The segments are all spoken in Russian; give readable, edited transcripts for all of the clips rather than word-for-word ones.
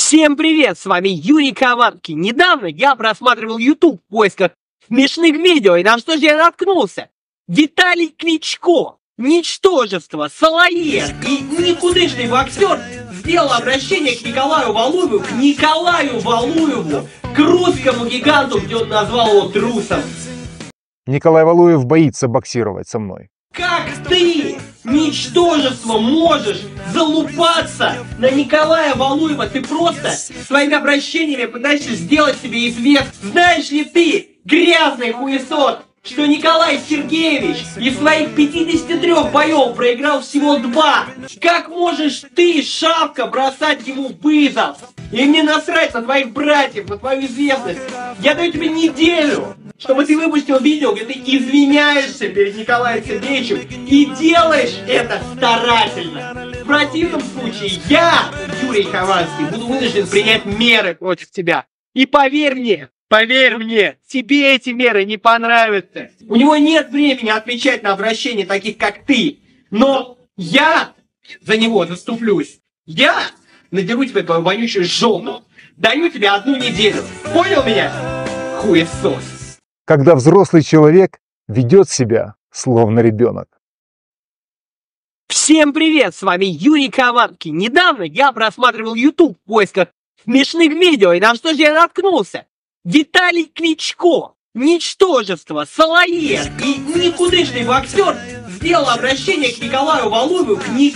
Всем привет, с вами Юрий Коварский. Недавно я просматривал YouTube в поисках смешных видео, и на что же я наткнулся? Виталий Кличко, ничтожество, салаед и никудышный боксер сделал обращение к Николаю Валуеву, к русскому гиганту, где он назвал его трусом. Николай Валуев боится боксировать со мной. Как ты, ничтожество, можешь залупаться на Николая Валуева? Ты просто своими обращениями пытаешься сделать себе известность. Знаешь ли ты, грязный хуесос, что Николай Сергеевич из своих 53 боев проиграл всего 2? Как можешь ты, шавка, бросать ему вызов? И мне насрать на твоих братьев, на твою известность. Я даю тебе неделю, чтобы ты выпустил видео, где ты извиняешься перед Николаем Сергеевичем и делаешь это старательно. В противном случае я, Юрий Хованский, буду вынужден принять меры против тебя. И поверь мне, тебе эти меры не понравятся. У него нет времени отвечать на обращения таких, как ты. Но я за него заступлюсь. Я надеру тебе твою вонючую жопу. Даю тебе 1 неделю. Понял меня? Хуесос. Когда взрослый человек ведет себя словно ребенок. Всем привет, с вами Юрий Коварский. Недавно я просматривал YouTube в поисках смешных видео, и на что же я наткнулся? Виталий Кличко, ничтожество, салаед и никудышный боксер сделал обращение к Николаю Валуеву,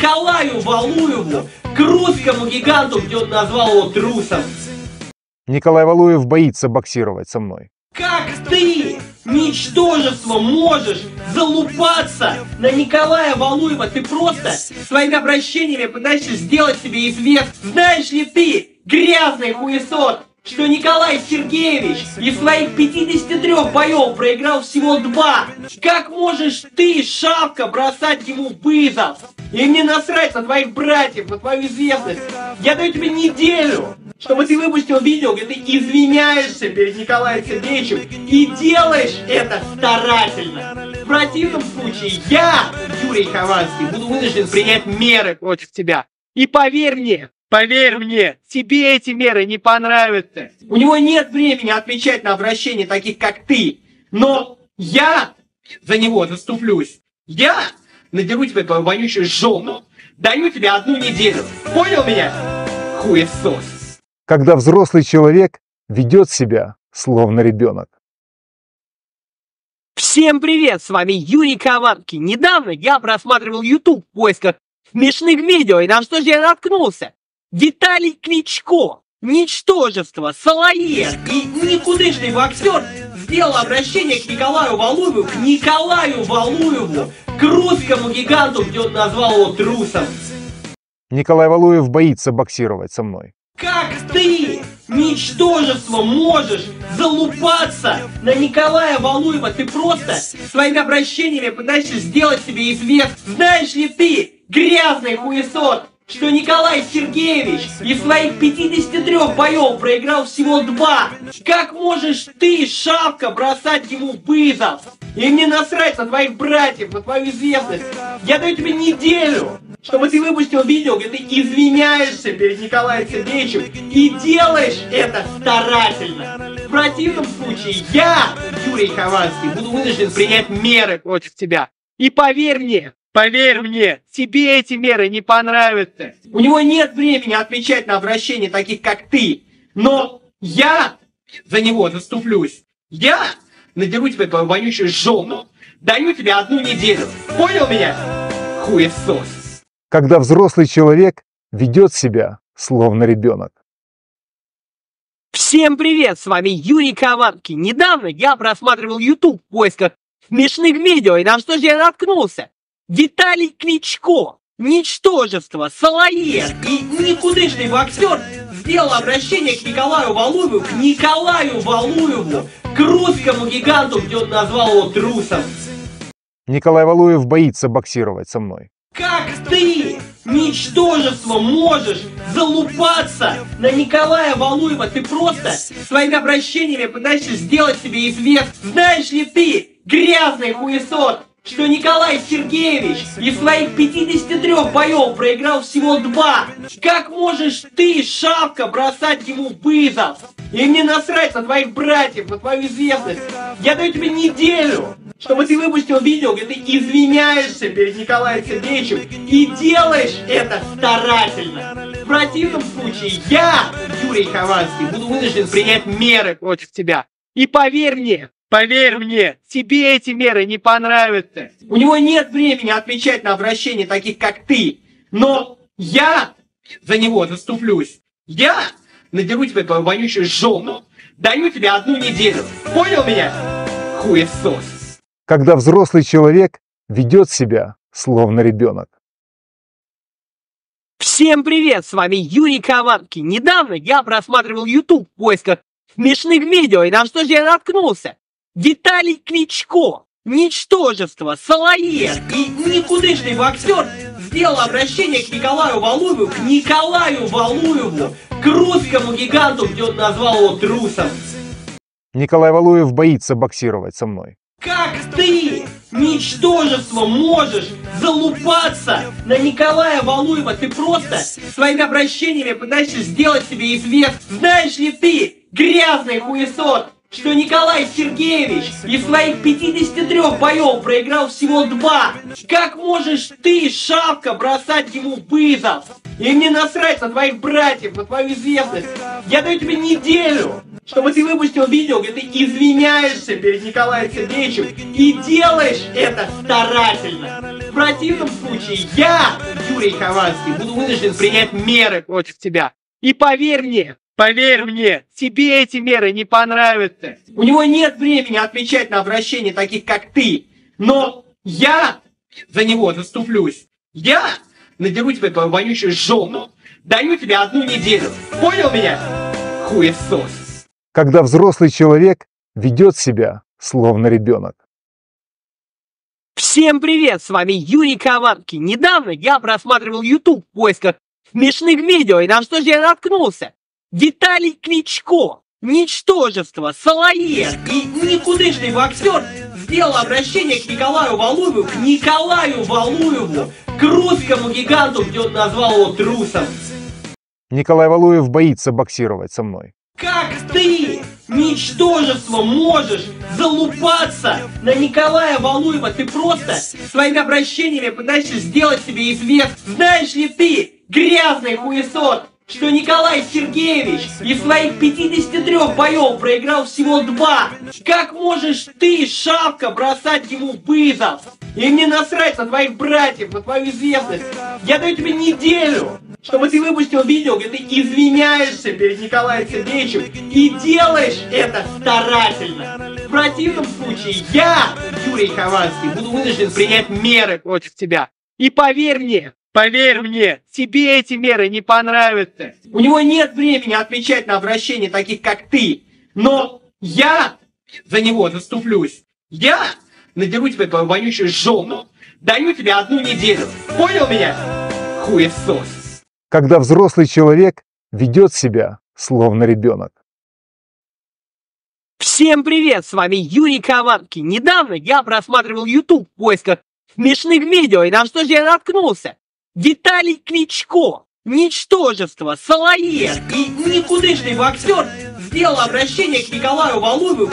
к русскому гиганту, где он назвал его трусом. Николай Валуев боится боксировать со мной. Как ты, ничтожество, можешь залупаться на Николая Валуева? Ты просто своими обращениями пытаешься сделать себе известность. Знаешь ли ты, грязный хуесос, что Николай Сергеевич из своих 53 боев проиграл всего 2? Как можешь ты, шавка, бросать ему вызов? И мне насрать на твоих братьев, на твою известность. Я даю тебе неделю, чтобы ты выпустил видео, где ты извиняешься перед Николаем Сергеевичем и делаешь это старательно. В противном случае я, Юрий Хованский, буду вынужден принять меры против тебя. И поверь мне, тебе эти меры не понравятся. У него нет времени отвечать на обращения таких, как ты. Но я за него заступлюсь. Я надеру тебе твою вонючую жопу. Даю тебе 1 неделю. Понял меня? Хуесос. Когда взрослый человек ведет себя словно ребенок. Всем привет, с вами Юрий Коварский. Недавно я просматривал YouTube в поисках смешных видео, и на что же я наткнулся? Виталий Кличко, ничтожество, салаед и никудышный боксер сделал обращение к Николаю Валуеву, к русскому гиганту, где он назвал его трусом. Николай Валуев боится боксировать со мной. Как ты, ничтожество, можешь залупаться на Николая Валуева? Ты просто своими обращениями пытаешься сделать себе известность. Знаешь ли ты, грязный хуесос, что Николай Сергеевич из своих 53 боев проиграл всего 2? Как можешь ты, шавка, бросать ему вызов? И мне насрать на твоих братьев, на твою известность. Я даю тебе неделю, чтобы ты выпустил видео, где ты извиняешься перед Николаем Сергеевичем и делаешь это старательно. В противном случае я, Юрий Хованский, буду вынужден принять меры против тебя. И поверь мне, тебе эти меры не понравятся. У него нет времени отвечать на обращения таких, как ты. Но я за него заступлюсь. Я надеру тебе твою вонючую жопу. Даю тебе 1 неделю. Понял меня? Хуесос. Когда взрослый человек ведет себя словно ребенок. Всем привет, с вами Юрий Коварский. Недавно я просматривал YouTube в поисках смешных видео, и на что же я наткнулся? Виталий Кличко, ничтожество, салаед и никудышный боксер сделал обращение к Николаю Валуеву, к русскому гиганту, где он назвал его трусом. Николай Валуев боится боксировать со мной. Как ты, ничтожество, можешь залупаться на Николая Валуева? Ты просто своими обращениями пытаешься сделать себе известность. Знаешь ли ты, грязный хуесос, что Николай Сергеевич из своих 53 боев проиграл всего 2. Как можешь ты, шавка, бросать ему вызов? И мне насрать на твоих братьев, на твою известность. Я даю тебе неделю, чтобы ты выпустил видео, где ты извиняешься перед Николаем Сергеевичем и делаешь это старательно. В противном случае я, Юрий Хованский, буду вынужден принять меры против тебя. И поверь мне, тебе эти меры не понравятся. У него нет времени отвечать на обращения таких, как ты. Но я за него заступлюсь. Я надеру тебе твою вонючую жопу. Даю тебе 1 неделю. Понял меня? Хуесос. Когда взрослый человек ведет себя словно ребенок. Всем привет, с вами Юрий Хованский. Недавно я просматривал YouTube в поисках смешных видео, и на что же я наткнулся? Виталий Кличко, ничтожество, салаед и никудышный боксер сделал обращение к Николаю Валуеву, к русскому гиганту, где он назвал его трусом. Николай Валуев боится боксировать со мной. Как ты, ничтожество, можешь залупаться на Николая Валуева? Ты просто своими обращениями пытаешься сделать себе известность. Знаешь ли ты, грязный хуесос, что Николай Сергеевич из своих 53 боев проиграл всего 2? Как можешь ты, шавка, бросать ему вызов? И мне насрать на твоих братьев, на твою известность. Я даю тебе неделю, чтобы ты выпустил видео, где ты извиняешься перед Николаем Сергеевичем и делаешь это старательно. В противном случае я, Юрий Хованский, буду вынужден принять меры против тебя. И поверь мне, тебе эти меры не понравятся. У него нет времени отвечать на обращения таких, как ты. Но я за него заступлюсь. Я надеру тебе твою вонючую жопу. Даю тебе 1 неделю. Понял меня? Хуесос. Когда взрослый человек ведет себя словно ребенок. Всем привет, с вами Юрий Хованский. Недавно я просматривал YouTube в поисках смешных видео, и на что же я наткнулся? Виталий Кличко, ничтожество, салаед и никудышный боксер сделал обращение к Николаю Валуеву, к русскому гиганту, где он назвал его трусом. Николай Валуев боится боксировать со мной. Как ты, ничтожество, можешь залупаться на Николая Валуева? Ты просто своими обращениями пытаешься сделать себе известность. Знаешь ли ты, грязный хуесос, что Николай Сергеевич из своих 53 боев проиграл всего 2? Как можешь ты, шавка, бросать ему вызов? И мне насрать на твоих братьев, на твою известность. Я даю тебе неделю, чтобы ты выпустил видео, где ты извиняешься перед Николаем Сергеевичем и делаешь это старательно. В противном случае я, Юрий Хованский, буду вынужден принять меры против тебя. И поверь мне, тебе эти меры не понравятся. У него нет времени отвечать на обращения таких, как ты. Но я за него заступлюсь. Я надеру тебе твою вонючую жопу. Даю тебе 1 неделю. Понял меня? Хуесос. Когда взрослый человек ведет себя словно ребенок. Всем привет, с вами Юрий Хованский. Недавно я просматривал YouTube в поисках смешных видео, и на что же я наткнулся? Виталий Кличко, ничтожество, салаед и никудышный боксер сделал обращение к Николаю Валуеву,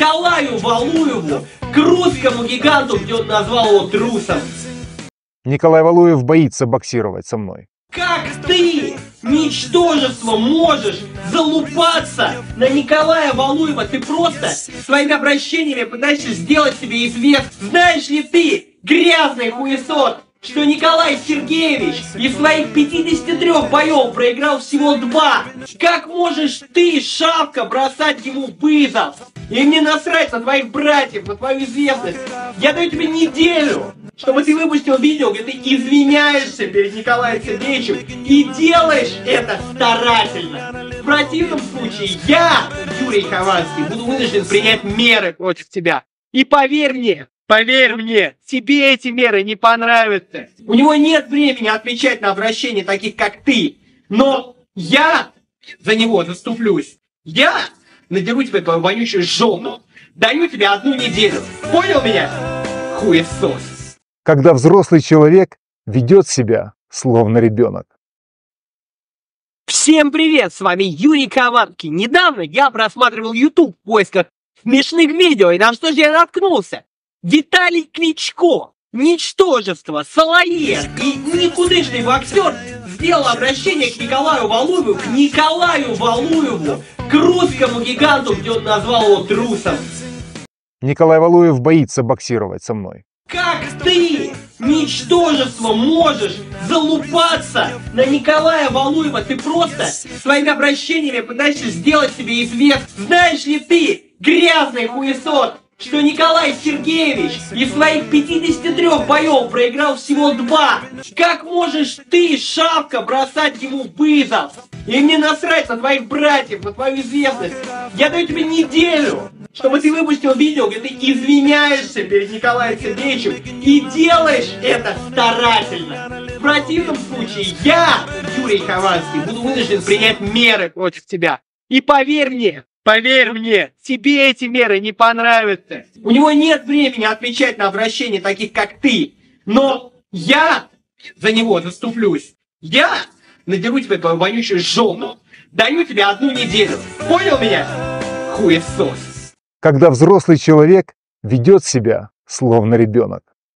к русскому гиганту, где он назвал его трусом. Николай Валуев боится боксировать со мной. Как ты, ничтожество, можешь залупаться на Николая Валуева? Ты просто своими обращениями пытаешься сделать себе известность. Знаешь ли ты, грязный хуесос, что Николай Сергеевич из своих 53 боев проиграл всего 2? Как можешь ты, шавка, бросать ему вызов? И мне насрать на твоих братьев, на твою известность. Я даю тебе неделю, чтобы ты выпустил видео, где ты извиняешься перед Николаем Сергеевичем и делаешь это старательно. В противном случае я, Юрий Хованский, буду вынужден принять меры против тебя. И поверь мне, тебе эти меры не понравятся. У него нет времени отвечать на обращения таких, как ты. Но я за него заступлюсь. Я надеру тебе твою вонючую жопу. Даю тебе 1 неделю. Понял меня? хуесос. Когда взрослый человек ведет себя словно ребенок. Всем привет, с вами Юрий Коварский. Недавно я просматривал YouTube в поисках смешных видео, и на что же я наткнулся? Виталий Кличко, ничтожество, салаед и никудышный боксер сделал обращение к Николаю Валуеву, к русскому гиганту, где он назвал его трусом. Николай Валуев боится боксировать со мной. Как ты, ничтожество, можешь залупаться на Николая Валуева? Ты просто своими обращениями пытаешься сделать себе известность. Знаешь ли ты, грязный хуесос, что Николай Сергеевич из своих 53 боев проиграл всего 2? Как можешь ты, шавка, бросать ему вызов? И мне насрать на твоих братьев, на твою известность. Я даю тебе неделю, чтобы ты выпустил видео, где ты извиняешься перед Николаем Сергеевичем и делаешь это старательно. В противном случае я, Юрий Хованский, буду вынужден принять меры против тебя. И поверь мне, тебе эти меры не понравятся. У него нет времени отвечать на обращения таких, как ты. Но я за него заступлюсь. Я надеру тебе твою вонючую жопу. Даю тебе 1 неделю. Понял меня? Хуесос. Когда взрослый человек ведет себя словно ребенок.